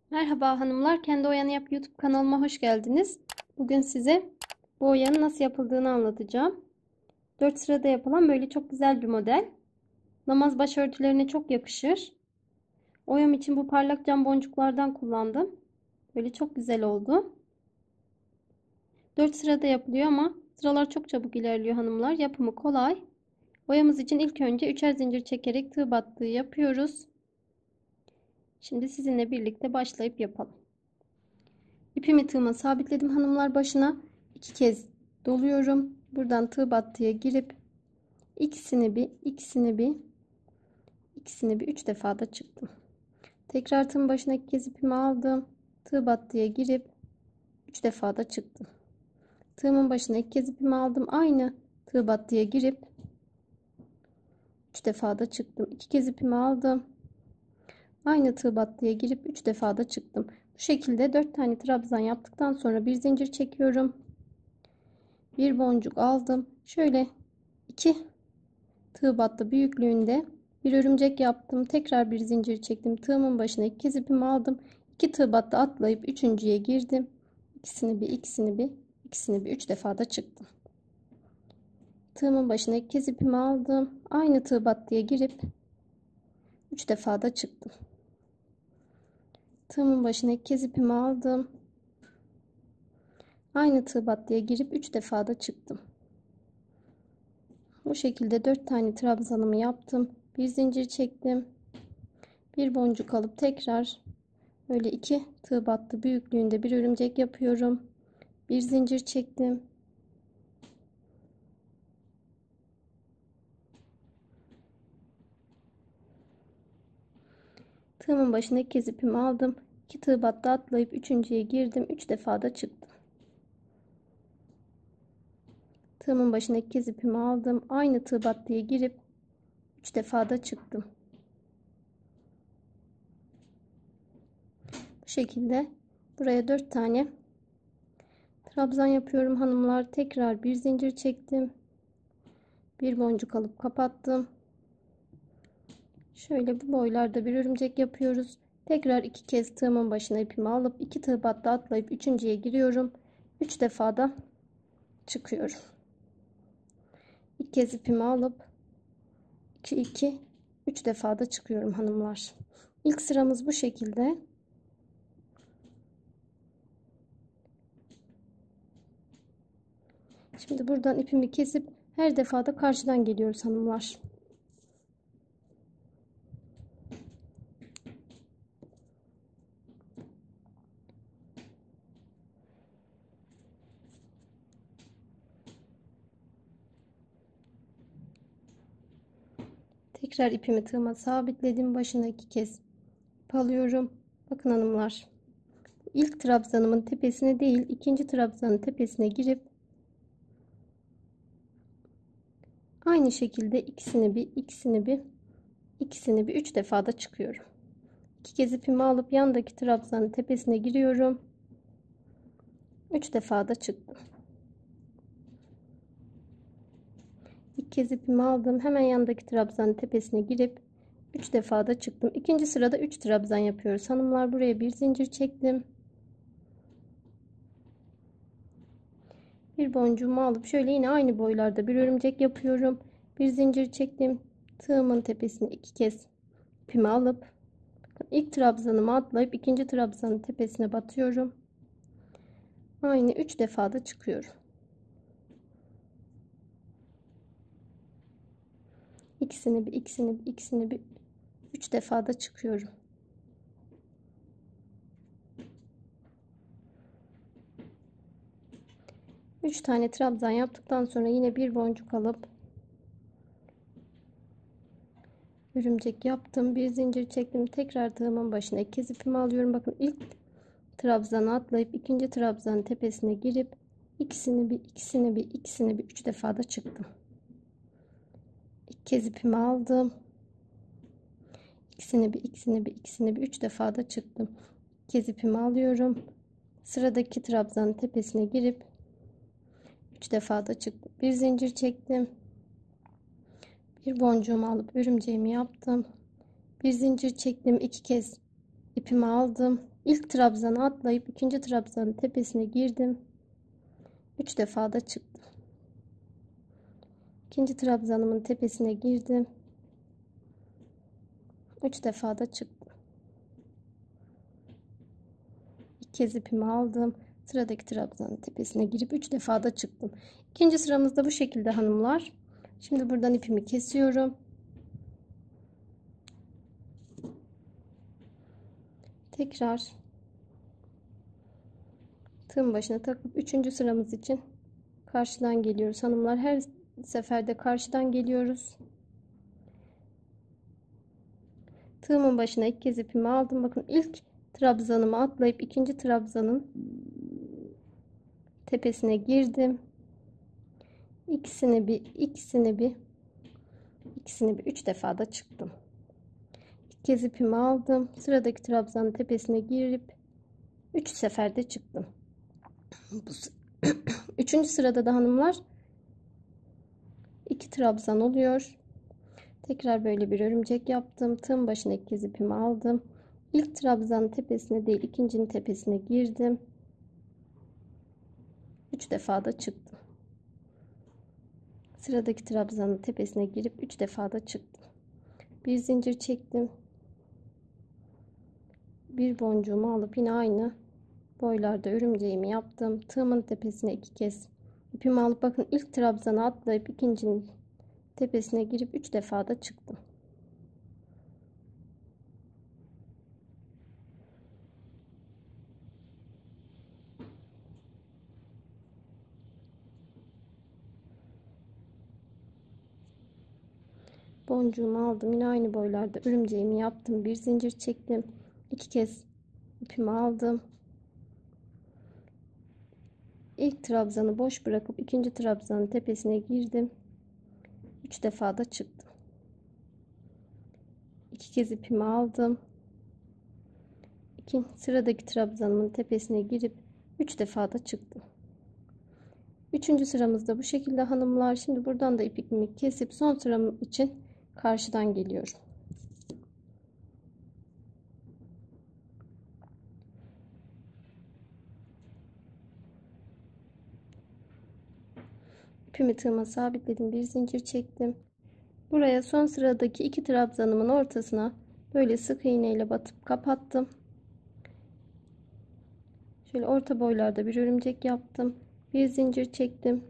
Merhaba hanımlar, Kendi Oyanı Yap YouTube kanalıma hoş geldiniz. Bugün size bu oyanın nasıl yapıldığını anlatacağım. 4 sırada yapılan böyle çok güzel bir model. Namaz başörtülerine çok yakışır. Oyam için bu parlak cam boncuklardan kullandım. Böyle çok güzel oldu. 4 sırada yapılıyor ama sıralar çok çabuk ilerliyor hanımlar. Yapımı kolay. Oyamız için ilk önce 3'er zincir çekerek tığ battığı yapıyoruz. Şimdi sizinle birlikte başlayıp yapalım. İpimi tığıma sabitledim hanımlar, başına 2 kez doluyorum. Buradan tığ battıya girip ikisini bir 3 defa da çıktım. Tekrar tığın başına 2 kez ipimi aldım. Tığ battıya girip 3 defa da çıktım. Tığımın başına 2 kez ipimi aldım. Aynı tığ battıya girip 3 defa da çıktım. 2 kez ipimi aldım. Aynı tığ battıya girip 3 defa da çıktım. Bu şekilde 4 tane trabzan yaptıktan sonra bir zincir çekiyorum. Bir boncuk aldım. Şöyle 2 tığ battı büyüklüğünde bir örümcek yaptım. Tekrar bir zincir çektim. Tığımın başına 2 kez ipimi aldım. 2 tığ battı atlayıp üçüncüye girdim. İkisini bir 3 defa da çıktım. Tığımın başına 2 kez ipimi aldım. Aynı tığ battıya girip 3 defa da çıktım. Tığımın başına 2 kez ipimi aldım. Aynı tığ battıya girip 3 defa da çıktım. Bu şekilde 4 tane trabzanımı yaptım. Bir zincir çektim. Bir boncuk alıp tekrar böyle 2 tığ battı büyüklüğünde bir örümcek yapıyorum. Bir zincir çektim. Tığımın başına 2 kez ipimi aldım. 2 tığ battı atlayıp üçüncüye girdim. 3 defa da çıktım. Tığımın başına 2 kez ipimi aldım. Aynı tığ battıya girip 3 defa da çıktım. Bu şekilde buraya 4 tane trabzan yapıyorum hanımlar. Tekrar bir zincir çektim. Bir boncuk alıp kapattım. Şöyle bu boylarda bir örümcek yapıyoruz. Tekrar 2 kez tığımın başına ipimi alıp 2 tığ battı atlayıp üçüncüye giriyorum. 3 defa da çıkıyorum. 2 kez ipimi alıp 2 3 defa da çıkıyorum hanımlar. İlk sıramız bu şekilde. Şimdi buradan ipimi kesip her defada karşıdan geliyoruz hanımlar. Tekrar ipimi tığıma sabitledim. Başına 2 kez ip alıyorum. Bakın hanımlar. İlk trabzanımın tepesine değil, ikinci trabzanın tepesine girip aynı şekilde ikisini bir 3 defa da çıkıyorum. 2 kez ipimi alıp yandaki trabzanın tepesine giriyorum. 3 defa da çıktım. 2 kez ipimi aldım. Hemen yandaki trabzanın tepesine girip 3 defa da çıktım. İkinci sırada 3 trabzan yapıyoruz. Hanımlar, buraya bir zincir çektim. Bir boncuğumu alıp şöyle yine aynı boylarda bir örümcek yapıyorum. Bir zincir çektim. Tığımın tepesine 2 kez ipimi alıp ilk trabzanımı atlayıp ikinci trabzanın tepesine batıyorum. Aynı 3 defa da çıkıyorum. İkisini bir 3 defa da çıkıyorum. Üç tane trabzan yaptıktan sonra yine bir boncuk alıp örümcek yaptım. Bir zincir çektim. Tekrar tığımın başına 2 kez ipimi alıyorum. Bakın ilk trabzanı atlayıp ikinci trabzanın tepesine girip ikisini bir 3 defa da çıktım. 2 kez ipimi aldım. İkisini bir 3 defa da çıktım. 2 kez ipimi alıyorum. Sıradaki trabzanın tepesine girip 3 defa da çıktım. Bir zincir çektim. Bir boncuğumu alıp örümceğimi yaptım. Bir zincir çektim. 2 kez ipimi aldım. İlk trabzanı atlayıp ikinci trabzanın tepesine girdim. 3 defa da çıktım. İkinci trabzanımın tepesine girdim. 3 defa da çıktım. İlk kez ipimi aldım. Sıradaki trabzanın tepesine girip 3 defa da çıktım. İkinci sıramızda bu şekilde hanımlar. Şimdi buradan ipimi kesiyorum. Tekrar tığın başına takıp 3. sıramız için karşıdan geliyoruz hanımlar. Her seferde karşıdan geliyoruz. Tığımın başına ilk kez ipimi aldım. Bakın ilk trabzanımı atlayıp ikinci trabzanın tepesine girdim. İkisini bir 3 defa da çıktım. İlk kez ipimi aldım. Sıradaki trabzanın tepesine girip 3 seferde çıktım. Üçüncü sırada da hanımlar 2 trabzan oluyor. Tekrar böyle bir örümcek yaptım. Tığın başına ilk kez ipimi aldım. İlk trabzanın tepesine değil, ikincinin tepesine girdim. 3 defa da çıktım. Sıradaki trabzanın tepesine girip 3 defa da çıktım. Bir zincir çektim. Bir boncuğumu alıp yine aynı boylarda örümceğimi yaptım. Tığımın tepesine 2 kez ipimi alıp bakın ilk trabzanı atlayıp ikincinin tepesine girip 3 defa da çıktım. Boncuğumu aldım. Yine aynı boylarda örümceğimi yaptım. Bir zincir çektim. 2 kez ipimi aldım. İlk trabzanı boş bırakıp ikinci trabzanın tepesine girdim. 3 defa da çıktım. 2 kez ipimi aldım. Sıradaki trabzanımın tepesine girip 3 defa da çıktım. Üçüncü sıramızda bu şekilde hanımlar. Şimdi buradan da ipimi kesip son sıram için karşıdan geliyorum. İpimi tığıma sabitledim. Bir zincir çektim. Buraya son sıradaki 2 trabzanımın ortasına böyle sık iğne ile batıp kapattım. Şöyle orta boylarda bir örümcek yaptım. Bir zincir çektim.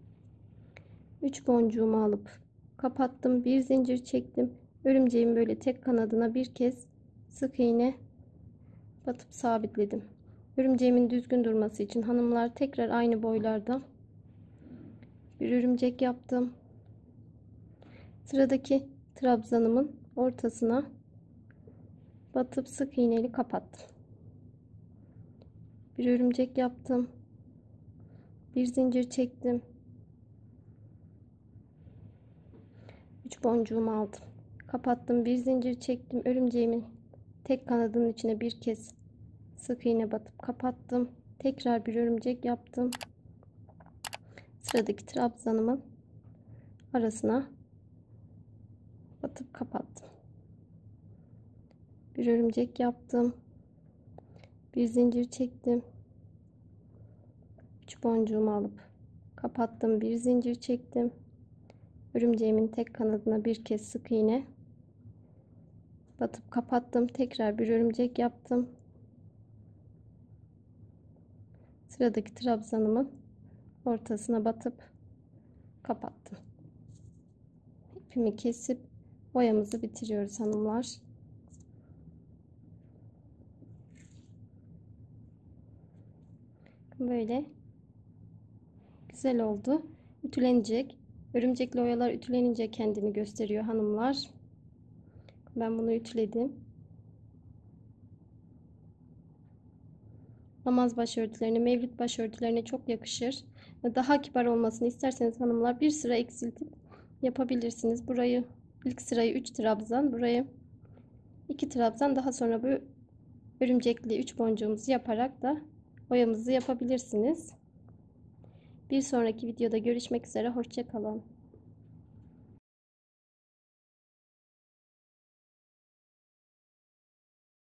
3 boncuğumu alıp kapattım. Bir zincir çektim. Örümceğin böyle tek kanadına bir kez sık iğne batıp sabitledim. Örümceğimin düzgün durması için hanımlar tekrar aynı boylarda bir örümcek yaptım. Sıradaki trabzanımın ortasına batıp sık iğneli kapattım. Bir örümcek yaptım. Bir zincir çektim. 3 boncuğumu aldım. Kapattım. Bir zincir çektim. Örümceğimin tek kanadının içine bir kez sık iğne batıp kapattım. Tekrar bir örümcek yaptım. Sıradaki trabzanımın arasına batıp kapattım. Bir örümcek yaptım. Bir zincir çektim. 3 boncuğumu alıp kapattım. Bir zincir çektim. Örümceğimin tek kanadına bir kez sık iğne batıp kapattım. Tekrar bir örümcek yaptım. Sıradaki trabzanımın ortasına batıp kapattım. İpimi kesip boyamızı bitiriyoruz hanımlar. Böyle güzel oldu. Ütülenecek. Örümcekli oyalar ütülenince kendini gösteriyor hanımlar. Ben bunu ütüledim. Namaz başörtülerine, mevlüt başörtülerine çok yakışır. Daha kibar olmasını isterseniz hanımlar bir sıra eksiltip yapabilirsiniz. Burayı ilk sırayı 3 trabzan, burayı 2 trabzan, daha sonra bu örümcekli 3 boncuğumuzu yaparak da boyamızı yapabilirsiniz. Bir sonraki videoda görüşmek üzere. Hoşça kalın.